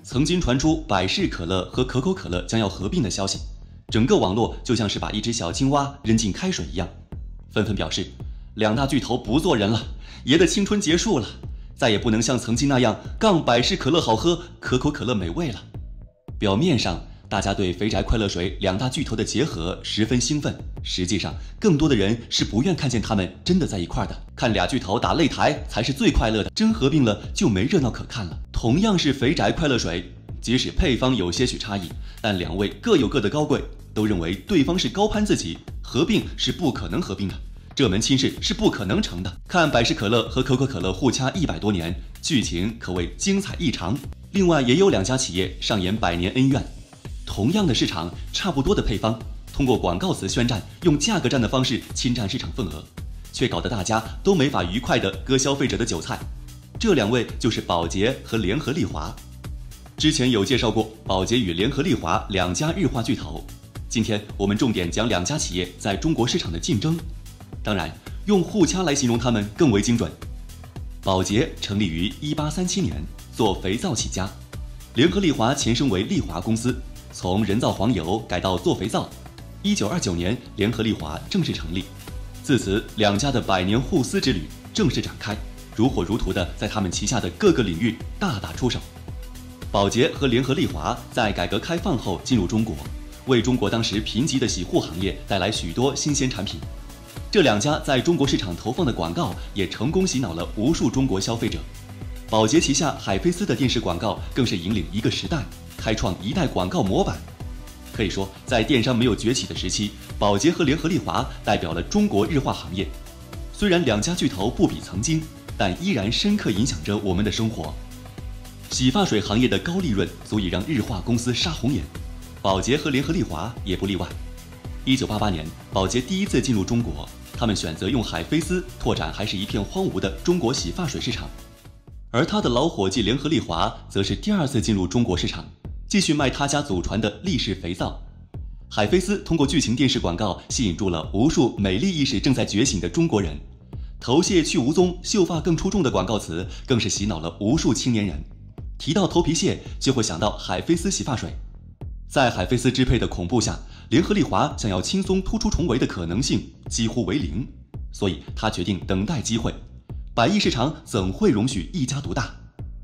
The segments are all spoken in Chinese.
曾经传出百事可乐和可口可乐将要合并的消息，整个网络就像是把一只小青蛙扔进开水一样，纷纷表示两大巨头不做人了，爷的青春结束了，再也不能像曾经那样杠百事可乐好喝，可口可乐美味了。表面上大家对肥宅快乐水两大巨头的结合十分兴奋，实际上更多的人是不愿看见他们真的在一块的，看俩巨头打擂台才是最快乐的，真合并了就没热闹可看了。同样是肥宅快乐水，即使配方有些许差异，但两位各有各的高贵，都认为对方是高攀自己，合并是不可能合并的，这门亲事是不可能成的。看百事可乐和可口可乐互掐100多年，剧情可谓精彩异常。另外也有两家企业上演百年恩怨，同样的市场，差不多的配方，通过广告词宣战，用价格战的方式侵占市场份额，却搞得大家都没法愉快地割消费者的韭菜。这两位就是宝洁和联合利华。之前有介绍过宝洁与联合利华两家日化巨头，今天我们重点讲两家企业在中国市场的竞争，当然用互掐来形容他们更为精准。宝洁成立于1837年，做肥皂起家，联合利华前身为利华公司，从人造黄油改到做肥皂。1929年，联合利华正式成立，自此两家的百年互撕之旅正式展开，如火如荼地在他们旗下的各个领域大打出手。宝洁和联合利华在改革开放后进入中国，为中国当时贫瘠的洗护行业带来许多新鲜产品。这两家在中国市场投放的广告也成功洗脑了无数中国消费者。宝洁旗下海飞丝的电视广告更是引领一个时代，开创一代广告模板。可以说，在电商没有崛起的时期，宝洁和联合利华代表了中国日化行业。虽然两家巨头不比曾经，但依然深刻影响着我们的生活。洗发水行业的高利润足以让日化公司杀红眼，宝洁和联合利华也不例外。1988年，宝洁第一次进入中国，他们选择用海飞丝拓展还是一片荒芜的中国洗发水市场，而他的老伙计联合利华则是第二次进入中国市场，继续卖他家祖传的立式肥皂。海飞丝通过剧情电视广告吸引住了无数美丽意识正在觉醒的中国人，头屑去无踪，秀发更出众的广告词更是洗脑了无数青年人。提到头皮屑，就会想到海飞丝洗发水。在海飞丝支配的恐怖下，联合利华想要轻松突出重围的可能性几乎为零，所以他决定等待机会。百亿市场怎会容许一家独大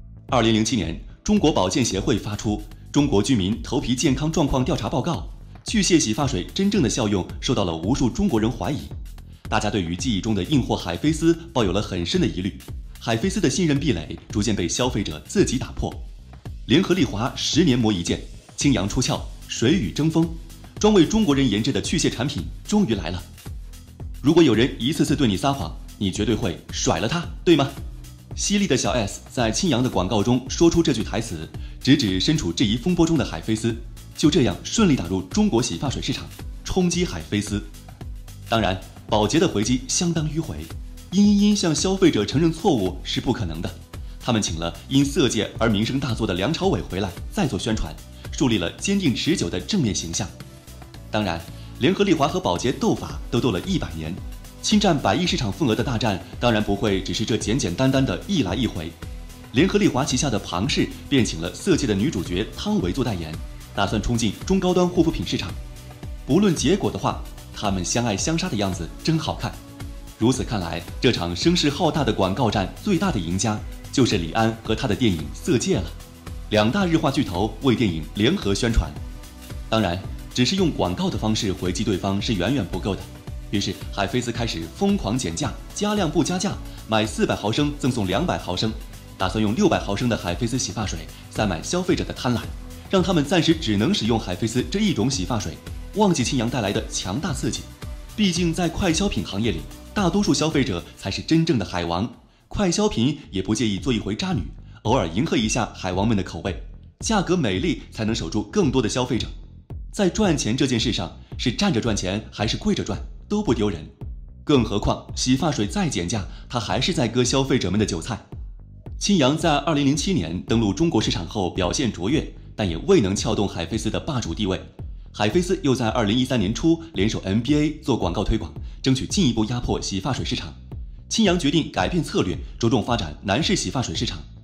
？2007年，中国保健协会发出《中国居民头皮健康状况调查报告》，去屑洗发水真正的效用受到了无数中国人怀疑。大家对于记忆中的硬货海飞丝抱有了很深的疑虑，海飞丝的信任壁垒逐渐被消费者自己打破。联合利华10年磨一剑，青阳出鞘，水雨争锋，专为中国人研制的去屑产品终于来了。如果有人一次次对你撒谎，你绝对会甩了他，对吗？犀利的小 S 在青阳的广告中说出这句台词，直指身处质疑风波中的海飞丝，就这样顺利打入中国洗发水市场，冲击海飞丝。当然，宝洁的回击相当迂回，因向消费者承认错误是不可能的。他们请了因色戒而名声大作的梁朝伟回来再做宣传，树立了坚定持久的正面形象。当然，联合利华和宝洁斗法都斗了100年，侵占100亿市场份额的大战当然不会只是这简简单单的一来一回。联合利华旗下的庞氏便请了色戒的女主角汤唯做代言，打算冲进中高端护肤品市场。不论结果的话，他们相爱相杀的样子真好看。如此看来，这场声势浩大的广告战最大的赢家就是李安和他的电影《色戒》了。两大日化巨头为电影联合宣传，当然，只是用广告的方式回击对方是远远不够的。于是海飞丝开始疯狂减价，加量不加价，买400毫升赠送200毫升，打算用600毫升的海飞丝洗发水塞满消费者的贪婪，让他们暂时只能使用海飞丝这一种洗发水，忘记青阳带来的强大刺激。毕竟在快消品行业里，大多数消费者才是真正的海王，快消品也不介意做一回渣女，偶尔迎合一下海王们的口味，价格美丽才能守住更多的消费者。在赚钱这件事上，是站着赚钱还是跪着赚都不丢人。更何况洗发水再减价，它还是在割消费者们的韭菜。青阳在2007年登陆中国市场后表现卓越，但也未能撬动海飞丝的霸主地位。海飞丝又在2013年初联手 NBA 做广告推广，争取进一步压迫洗发水市场。青阳决定改变策略，着重发展男士洗发水市场。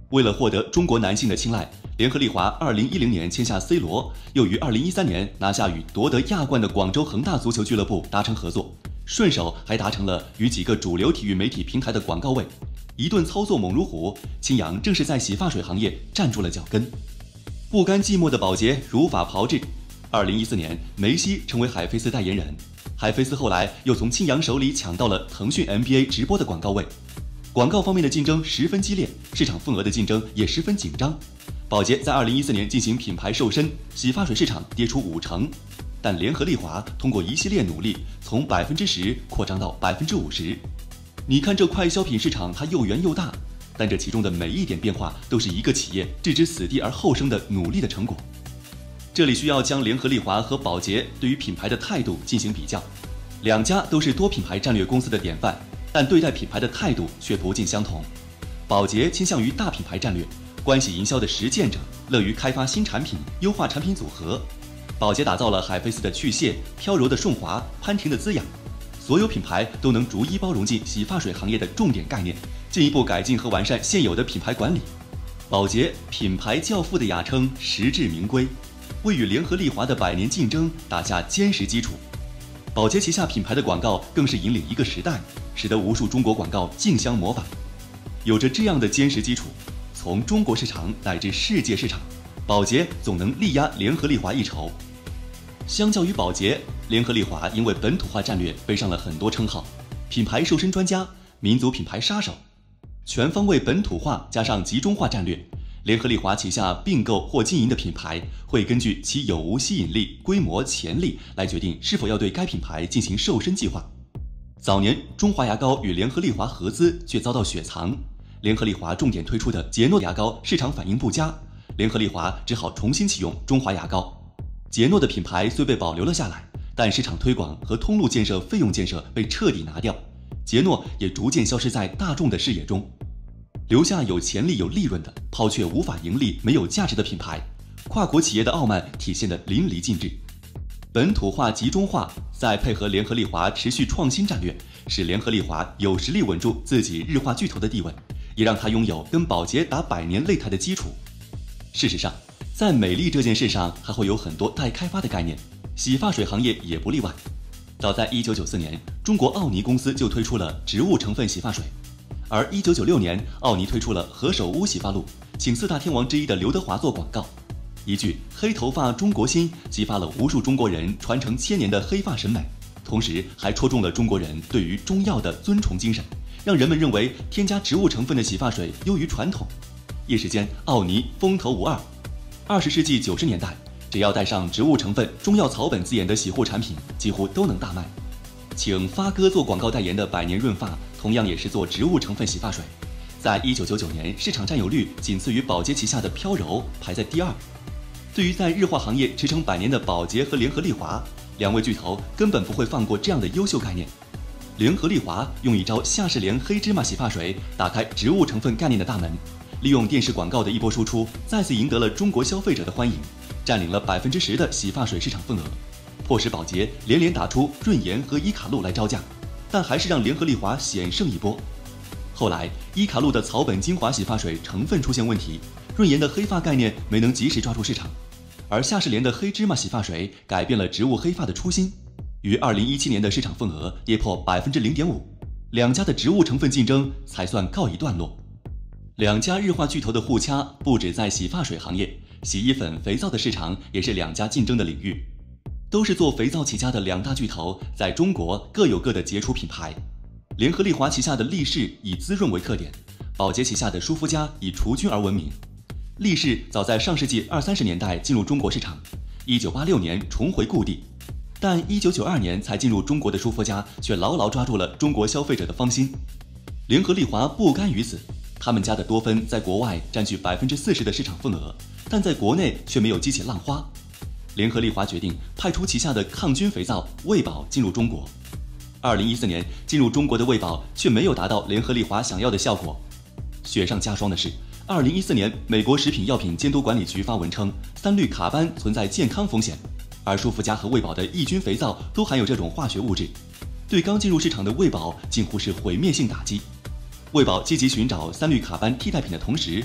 为了获得中国男性的青睐，联合利华2010年签下 C 罗，又于2013年拿下与夺得亚冠的广州恒大足球俱乐部达成合作，顺手还达成了与几个主流体育媒体平台的广告位。一顿操作猛如虎，青阳正是在洗发水行业站住了脚跟。不甘寂寞的宝洁如法炮制。2014年，梅西成为海飞丝代言人，海飞丝后来又从青阳手里抢到了腾讯 NBA 直播的广告位。广告方面的竞争十分激烈，市场份额的竞争也十分紧张。宝洁在2014年进行品牌瘦身，洗发水市场跌出50%，但联合利华通过一系列努力，从10%扩张到50%。你看这快消品市场它又圆又大，但这其中的每一点变化都是一个企业置之死地而后生的努力的成果。这里需要将联合利华和宝洁对于品牌的态度进行比较，两家都是多品牌战略公司的典范，但对待品牌的态度却不尽相同。宝洁倾向于大品牌战略，关系营销的实践者，乐于开发新产品，优化产品组合。宝洁打造了海飞丝的去屑、飘柔的顺滑、潘婷的滋养，所有品牌都能逐一包容进洗发水行业的重点概念，进一步改进和完善现有的品牌管理。宝洁品牌教父的雅称实至名归，为与联合利华的100年竞争打下坚实基础。宝洁旗下品牌的广告更是引领一个时代，使得无数中国广告竞相模仿。有着这样的坚实基础，从中国市场乃至世界市场，宝洁总能力压联合利华一筹。相较于宝洁，联合利华因为本土化战略背上了很多称号：品牌瘦身专家、民族品牌杀手。全方位本土化加上集中化战略，联合利华旗下并购或经营的品牌会根据其有无吸引力、规模、潜力来决定是否要对该品牌进行瘦身计划。早年中华牙膏与联合利华合资却遭到雪藏，联合利华重点推出的杰诺牙膏市场反应不佳，联合利华只好重新启用中华牙膏。杰诺的品牌虽被保留了下来，但市场推广和通路建设费用建设被彻底拿掉，杰诺也逐渐消失在大众的视野中，留下有潜力有利润的，抛却无法盈利没有价值的品牌。跨国企业的傲慢体现得淋漓尽致。本土化集中化再配合联合利华持续创新战略，使联合利华有实力稳住自己日化巨头的地位，也让它拥有跟宝洁打100年擂台的基础。事实上，在美丽这件事上还会有很多待开发的概念，洗发水行业也不例外。早在1994年，中国奥尼公司就推出了植物成分洗发水，而1996年，奥尼推出了何首乌洗发露，请4大天王之一的刘德华做广告。一句黑头发中国心，激发了无数中国人传承1000年的黑发审美，同时还戳中了中国人对于中药的尊崇精神，让人们认为添加植物成分的洗发水优于传统。一时间，奥尼风头无二。20世纪90年代，只要带上植物成分、中药草本字眼的洗护产品，几乎都能大卖。请发哥做广告代言的百年润发，同样也是做植物成分洗发水，在1999年市场占有率仅次于宝洁旗下的飘柔，排在第2。对于在日化行业驰骋100年的宝洁和联合利华，两位巨头根本不会放过这样的优秀概念。联合利华用一招夏世联黑芝麻洗发水打开植物成分概念的大门，利用电视广告的一波输出，再次赢得了中国消费者的欢迎，占领了10%的洗发水市场份额，迫使宝洁连连打出润颜和伊卡露来招架，但还是让联合利华险胜一波。后来，伊卡露的草本精华洗发水成分出现问题，润颜的黑发概念没能及时抓住市场，而夏世联的黑芝麻洗发水改变了植物黑发的初心，于2017年的市场份额跌破0.5%，两家的植物成分竞争才算告一段落。两家日化巨头的互掐不止在洗发水行业，洗衣粉、肥皂的市场也是两家竞争的领域。都是做肥皂起家的两大巨头，在中国各有各的杰出品牌。联合利华旗下的力士以滋润为特点，宝洁旗下的舒肤佳以除菌而闻名。力士早在上世纪20-30年代进入中国市场，1986年重回故地，但1992年才进入中国的舒肤佳却牢牢抓住了中国消费者的芳心。联合利华不甘于此，他们家的多芬在国外占据40%的市场份额，但在国内却没有激起浪花。联合利华决定派出旗下的抗菌肥皂卫宝进入中国。2014年进入中国的卫宝却没有达到联合利华想要的效果。雪上加霜的是，2014年美国食品药品监督管理局发文称3氯卡班存在健康风险，而舒肤佳和卫宝的抑菌肥皂都含有这种化学物质，对刚进入市场的卫宝近乎是毁灭性打击。卫宝积极寻找3氯卡班替代品的同时，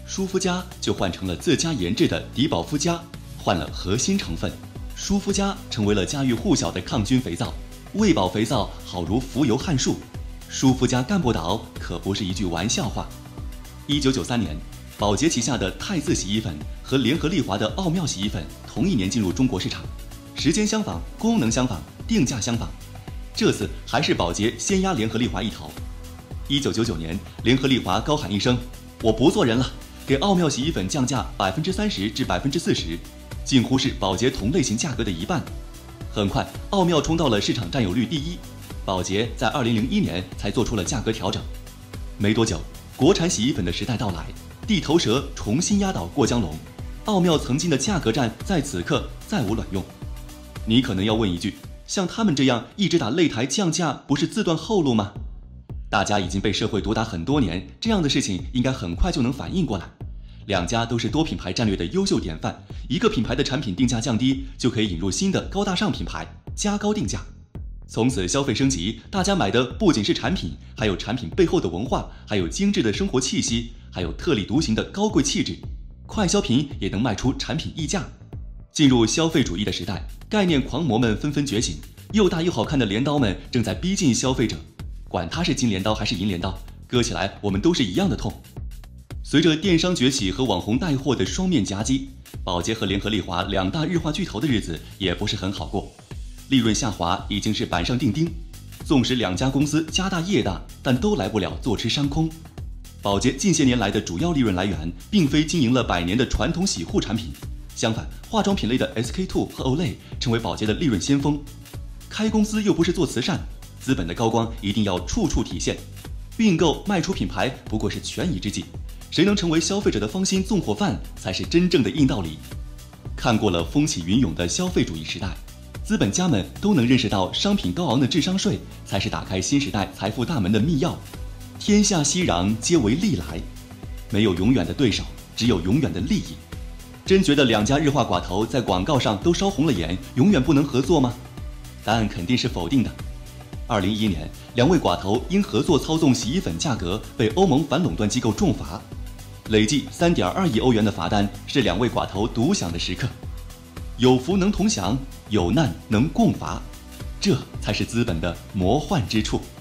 舒肤佳就换成了自家研制的迪宝肤佳，换了核心成分，舒肤佳成为了家喻户晓的抗菌肥皂。喂饱肥皂好如浮游汉树，舒肤佳干不倒可不是一句玩笑话。1993年，宝洁旗下的汰渍洗衣粉和联合利华的奥妙洗衣粉同一年进入中国市场，时间相仿，功能相仿，定价相仿。这次还是宝洁先压联合利华一头。1999年，联合利华高喊一声：“我不做人了”，给奥妙洗衣粉降价30%至40%，近乎是宝洁同类型价格的一半。很快，奥妙冲到了市场占有率第一，宝洁在2001年才做出了价格调整。没多久，国产洗衣粉的时代到来，地头蛇重新压倒过江龙，奥妙曾经的价格战在此刻再无卵用。你可能要问一句，像他们这样一直打擂台降价，不是自断后路吗？大家已经被社会毒打很多年，这样的事情应该很快就能反应过来。两家都是多品牌战略的优秀典范，一个品牌的产品定价降低，就可以引入新的高大上品牌，加高定价。从此消费升级，大家买的不仅是产品，还有产品背后的文化，还有精致的生活气息，还有特立独行的高贵气质。快消品也能卖出产品溢价。进入消费主义的时代，概念狂魔们纷纷觉醒，又大又好看的镰刀们正在逼近消费者。管它是金镰刀还是银镰刀，割起来我们都是一样的痛。随着电商崛起和网红带货的双面夹击，宝洁和联合利华两大日化巨头的日子也不是很好过，利润下滑已经是板上钉钉。纵使两家公司家大业大，但都来不了坐吃山空。宝洁近些年来的主要利润来源，并非经营了100年的传统洗护产品，相反，化妆品类的 SK-II 和 Olay 成为宝洁的利润先锋。开公司又不是做慈善，资本的高光一定要处处体现。并购卖出品牌不过是权宜之计。谁能成为消费者的芳心纵火犯，才是真正的硬道理。看过了风起云涌的消费主义时代，资本家们都能认识到，商品高昂的智商税才是打开新时代财富大门的密钥。天下熙攘，皆为利来，没有永远的对手，只有永远的利益。真觉得两家日化寡头在广告上都烧红了眼，永远不能合作吗？答案肯定是否定的。2011年，两位寡头因合作操纵洗衣粉价格，被欧盟反垄断机构重罚。累计3.2亿欧元的罚单是两位寡头独享的时刻。有福能同享，有难能共罚，这才是资本的魔幻之处。